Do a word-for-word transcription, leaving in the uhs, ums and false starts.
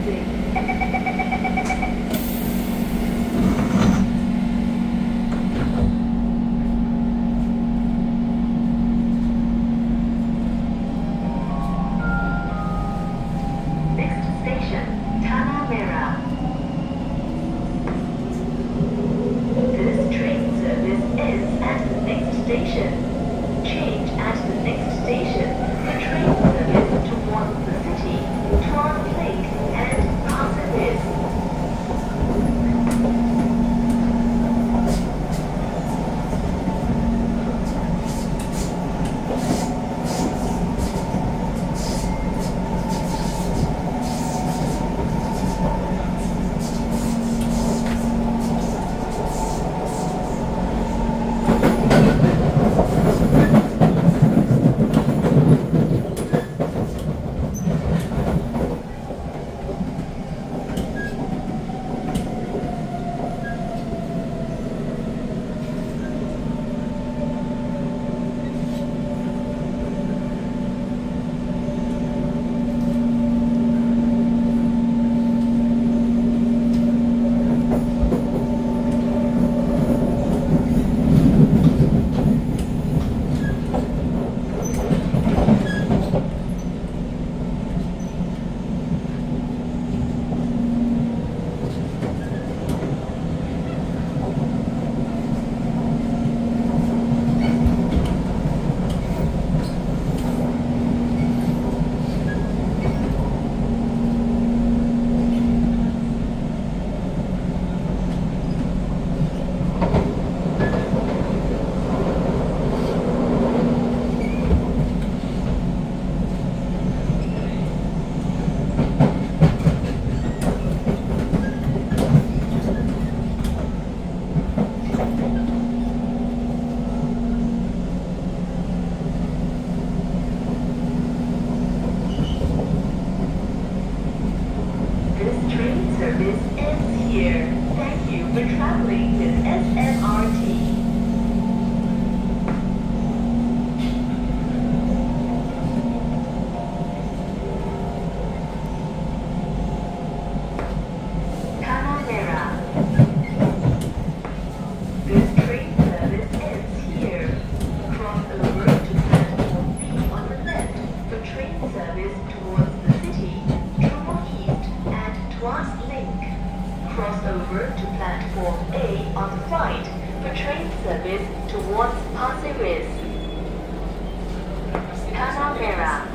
Station, Tanah Merah. This train service ends at the next station. Change at the next station. The train service towards the city, Tuas Link and Pasir Ris. Service ends here. Thank you for traveling with S M R T. Tanah Merah. This train service ends here. Cross over to platform B on the left for train service towards the city, Truro East and Tuas Link. Cross over to platform A on the right for train service towards Pasir Ris. Tanah Merah.